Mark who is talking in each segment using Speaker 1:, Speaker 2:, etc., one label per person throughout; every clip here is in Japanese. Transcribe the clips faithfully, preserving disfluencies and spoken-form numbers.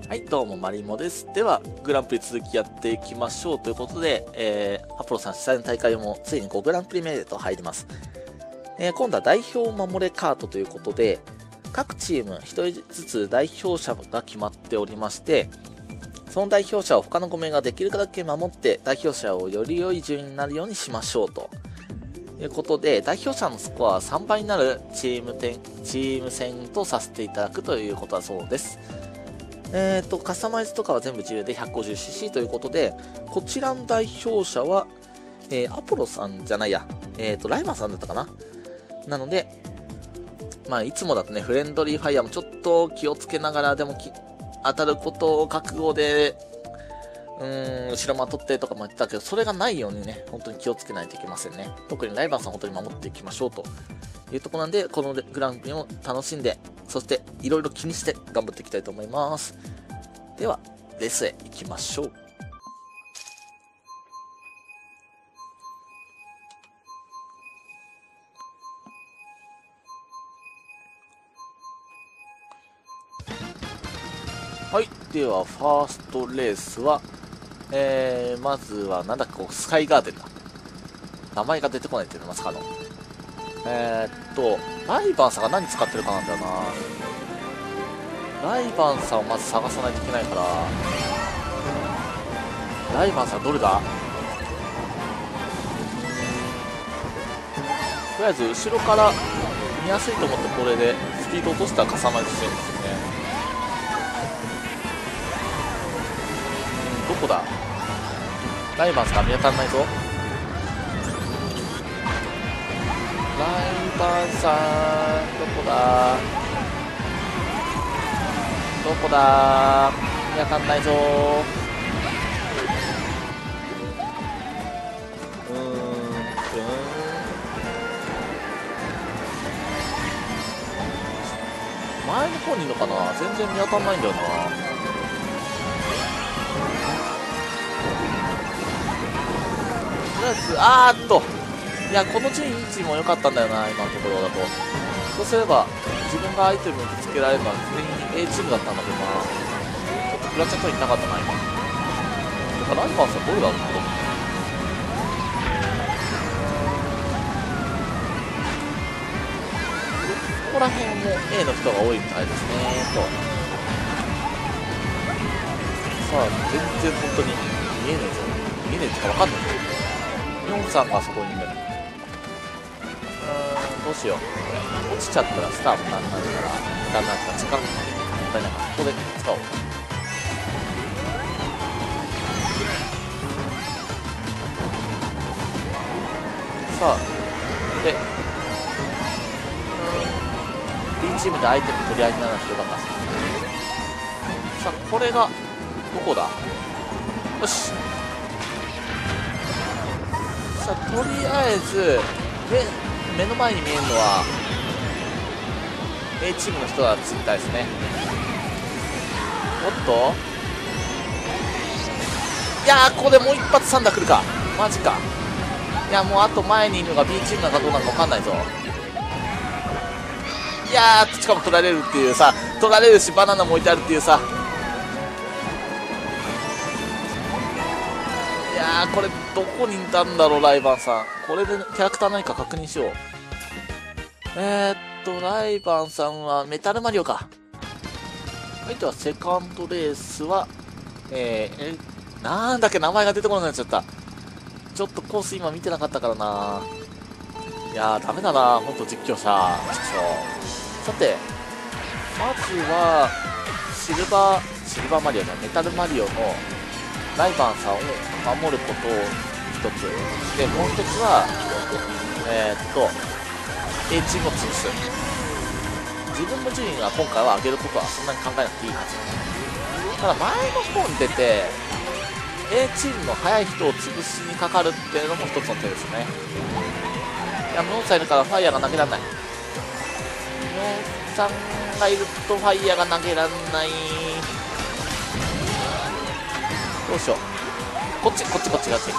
Speaker 1: はい、どうも、マリモです。では、グランプリ続きやっていきましょうということで、えー、アポロさん主催の大会もついにごグランプリ目へと入ります。えー、今度は代表守れカートということで、各チームひとりずつ代表者が決まっておりまして、その代表者を他のご名ができるだけ守って、代表者をより良い順位になるようにしましょうということで、代表者のスコアはさんばいになるチーム戦、チーム戦とさせていただくということだそうです。えーと、カスタマイズとかは全部自由で ひゃくごじゅうシーシー ということで、こちらの代表者は、えー、アポロさんじゃないや、えーと、ライマンさんだったかな。なので、まあ、いつもだとね、フレンドリーファイヤーもちょっと気をつけながら、でもき当たることを覚悟で、うーん、後ろまとってとかも言ってたけど、それがないようにね、本当に気をつけないといけませんね。特にライバーさん本当に守っていきましょうというところなんで、このグランプリも楽しんで、そしていろいろ気にして頑張っていきたいと思います。では、レースへ行きましょう。はい。では、ファーストレースは、えー、まずは、なんだっけ、こうスカイガーデンだ。名前が出てこないっていうのまさかの。えー、っと、ライバンさんが何使ってるかなんだよな。ライバンさんをまず探さないといけないから、ライバンさんどれだ？とりあえず後ろから見やすいと思ってこれでスピード落としたらカスタマイズしてるんですよね。どこだ？ライバンさん見当たらないぞ。ライバンさんどこだ？どこだ？見当たらないぞ。うーん、うーん。前の方にいるのかな？全然見当たらないんだよな。とりあえず、あーっと、いや、この順位位置も良かったんだよな、今のところだと。そうすれば、自分がアイテムをぶつけられるのは全員 A チームだったんだけどな。ちょっとクラチャットになかったな、今。てか、ライバーさんどれだろうな、ここら辺も A の人が多いみたいですね、と。さあ、全然本当に見えねえぞ。見えねえってか分かんないぞ。ヨンさんがそこにいる。うーん、どうしよう。落ちちゃったらスターもなくなるから、無駄になった。時間もったいないから、ここで使おう。さあ、で、うーん、B チームでアイテム取り合いにならなくてよかった。さあ、これが、どこだ？よし。さあ、とりあえず目、目の前に見えるのは A チームの人だみたいですね。おっと、いやー、ここでもう一発サンダー来るか。マジか。いや、もうあと前にいるのが B チームなのかどうなのか分かんないぞ。いやー、しかも取られるっていうさ、取られるしバナナも置いてあるっていうさ。いやー、これどこにいたんだろう、ライバンさん。これでキャラクター何か確認しよう。えー、っとライバンさんはメタルマリオか。はい、ではセカンドレースはえー、えなんだっけ、名前が出てこなくなっちゃった。ちょっとコース今見てなかったからな。いやー、ダメだな、ほんと実況者。さて、まずはシルバーシルバーマリオのメタルマリオのライバンさんを守ることを一つで、もう一つはえー、っと A チームを潰す。自分の順位が今回は上げることはそんなに考えなくていいはず。ただ前の方に出て A チームの速い人を潰しにかかるっていうのも一つの手ですね。いや、ムオンさんいるからファイヤーが投げられない。ムオンさんがいるとファイヤーが投げられない。どうしよう。こっちこっちこっちこっち。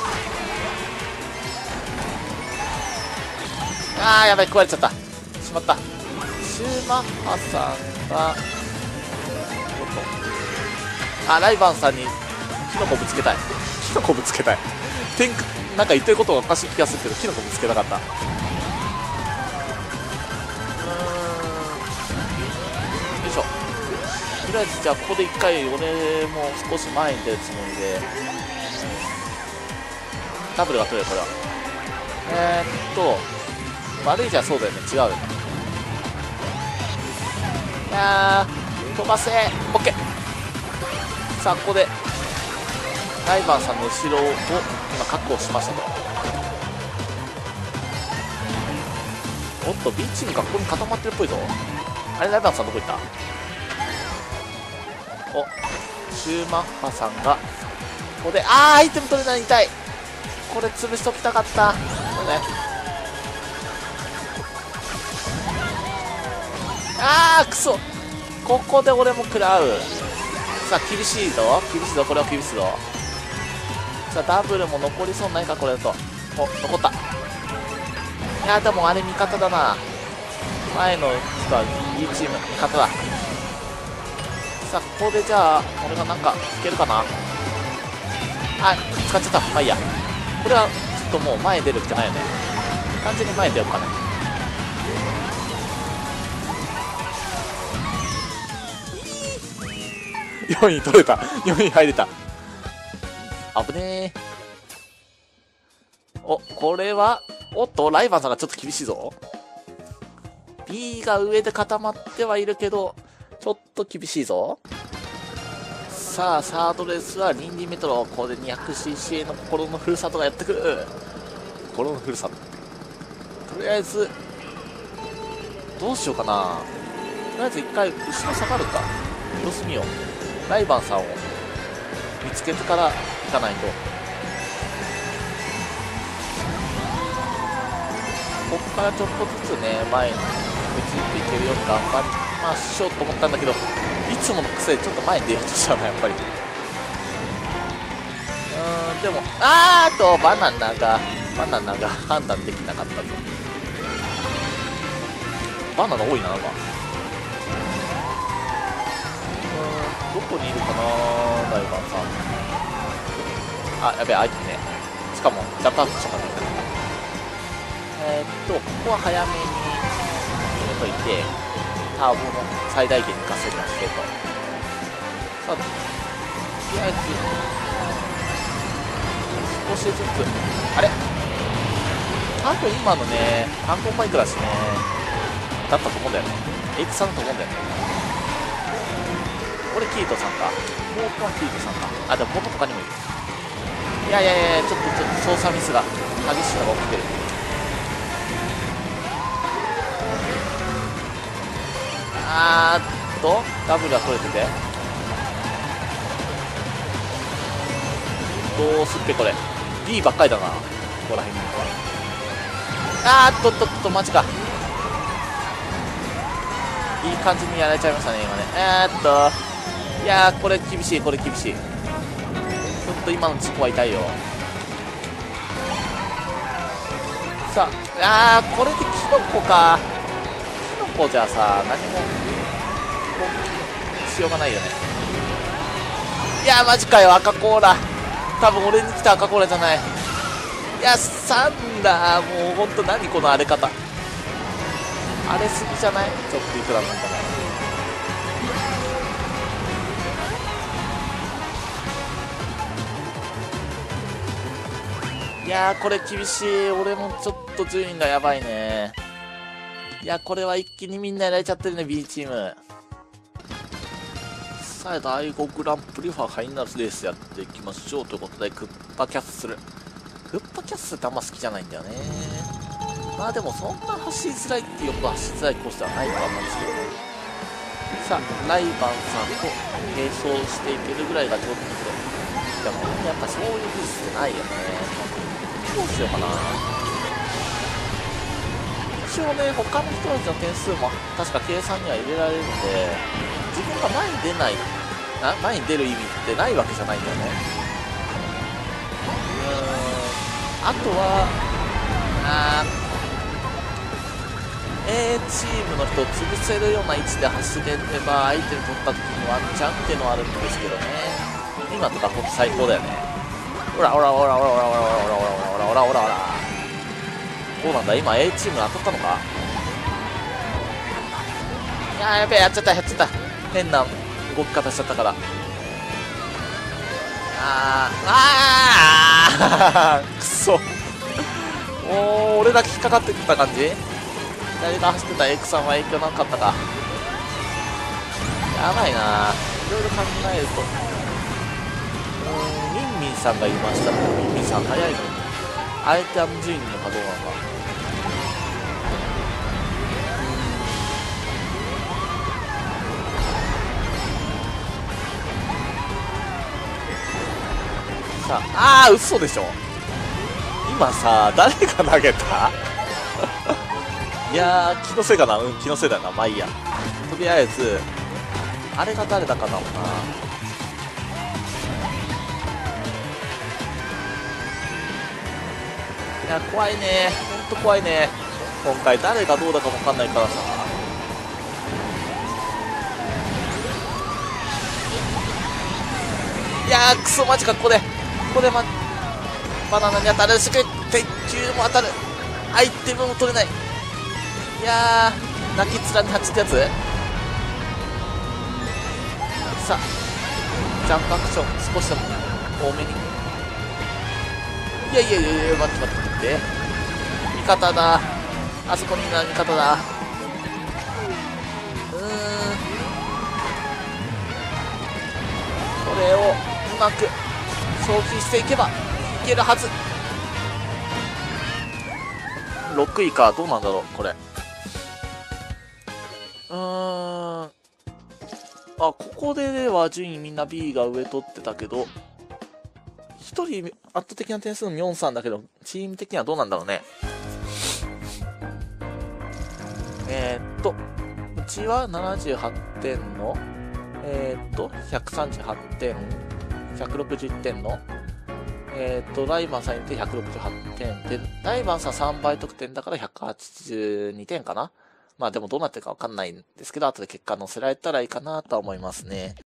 Speaker 1: あー、やばい、食われちゃった。しまった。シューマッハさんがおっとあ、ライバンさんにキノコぶつけたい。キノコぶつけたい。天空、なんか言ってることがおかしい気がするけど、キノコぶつけたかった。うーん。よいしょ。とりあえず、じゃあ、ここで一回、俺も少し前に出るつもりで、ダブルが取れる、これは。えー、っと、悪いじゃそうだよね、違うよね。いやー、飛ばせー、オッケー。さあ、ここで、ライバンさんの後ろを今確保しましたと。おっと B チームがここに固まってるっぽいぞ。あれ、ライバンさんどこ行った。お、シューマッハさんがここで、あー、アイテム取れない、痛い。これ潰しときたかった。これね、あー、くそ、ここで俺も食らう。さあ、厳しいぞ厳しいぞ、これは厳しいぞ。さあ、ダブルも残りそうないか、これだと。お、残った。いや、でもあれ味方だな。前の人は B チーム味方だ。さあ、ここでじゃあ俺がなんかいけるかな。あ、使っちゃった。まあいいや。これはちょっともう前出るしかないよね。完全に前出ようかね。よんい取れた。よんい入れた。危ねえ。お、これは、おっと、ライバンさんがちょっと厳しいぞ。B が上で固まってはいるけど、ちょっと厳しいぞ。さあ、サードレースはリンディメトロ。これで にひゃくシーシー の心のふるさとがやってくる。心のふるさと。とりあえず、どうしようかな。とりあえず一回、後ろ下がるか。様子見よう。ライバンさんを見つけてから行かないと。ここからちょっとずつね、前に追いついていけるように頑張りましょうと思ったんだけど、いつもの癖でちょっと前に出ようとしたな、やっぱり。うーん、でも、あーっと、バナナが、バナナが判断できなかったぞ。バナナ多いな、なんか。どこにいるかな、ライバンさん。あ、やべえ、相手ね。しかも、ジャンプアップしちゃったんだけど。えー、っと、ここは早めに入れといて、ターボも最大限に稼ぎましてと。さあ、とりあえず、少しずつ、あれ多分今のね、単行マイクだしね、だったと思うんだよね。エイクさんだと思うんだよね。これキートさんか。もう一本キートさんか。あ、でももっと他にもいる。いやいやいや、ちょっとちょっと操作ミスが激しいのが起きてる。あーっと、ダブルが取れてて。どうすっぺこれ。D ばっかりだな。ここら辺に。あーっとっとっと、マジか。いい感じにやられちゃいましたね、今ね。えーっと。いやー、これ厳しい、これ厳しい。ちょっと今の事故は痛いよ。さあ、あー、これでキノコか。キノコじゃさ、何も、しようがないよね。いやー、マジかよ、赤コーラ。多分俺に来た赤コーラじゃない。いや、サンダー、もうほんと何この荒れ方。荒れすぎじゃない？ちょっといくらなんかね。いやー、これ厳しい。俺もちょっと順位がやばいね。いや、これは一気にみんなやられちゃってるね、B チーム。さあ、だいごグランプリファファイナルレースやっていきましょうということで、クッパキャッスル。クッパキャッスルってあんま好きじゃないんだよね。まあでもそんな走りづらいっていうほど走りづらいコースではないとは思うんですけどね。さあ、ライバンさんと並走していけるぐらいがちょっと。でもやっぱそういう技術ってないよね。どうしようかな。一応ね、他の人たちの点数も確か計算には入れられるので、自分が前に出ない、あ、前に出る意味ってないわけじゃないんだよね。うーん、あとは、あー、A チームの人を潰せるような位置で走れれば相手に取った時にワンチャンっていうのはあるんですけどね。 今とかほんと最高だよね。ほらほらほらほらほらほらほらほらほらほらほらほら。どうなんだ今 A チーム当たったのか。いやーやべえ、やっちゃったやっちゃった。変な動き方しちゃったから。あーあーくそ。もう俺だけ引っかかってきた感じ。左が走ってた X さんは影響なかったか。やばいな、いろいろ考えると。うーん、ミンミンさんがいましたね。ミンミンさん早いのにあえてあの順位なのかどうなのか。さあ、あー嘘でしょ。今さ誰が投げたいやー気のせいかな。うん気のせいだな。まあいいや。とりあえずあれが誰だかなもな。いや怖いね、ほんと怖いね。今回誰がどうだか分かんないからさ。いやークソマジか。ここでここで、ま、バナナに当たるし、鉄球も当たる。アイテムも取れない。いやー泣き面に走ったやつ。さあジャンプアクション少しでも多めに。いやいやいやいや待って待って待って、味方だ。あそこみんな味方だ。うーんこれをうまく消費していけばいけるはず。ろくいか。どうなんだろうこれ。うーんあここででは順位みんな B が上取ってたけど、ひとり圧倒的な点数のミョンさんだけど、チーム的にはどうなんだろうね。えー、っとうちはななじゅうはってんのえー、っとひゃくさんじゅうはってん、ひゃくろくじゅってんのえー、っとライバンさんにてひゃくろくじゅうはってんで、ライバンさんさんばい得点だからひゃくはちじゅうにてんかな。まあでもどうなってるかわかんないんですけど、後で結果載せられたらいいかなとは思いますね。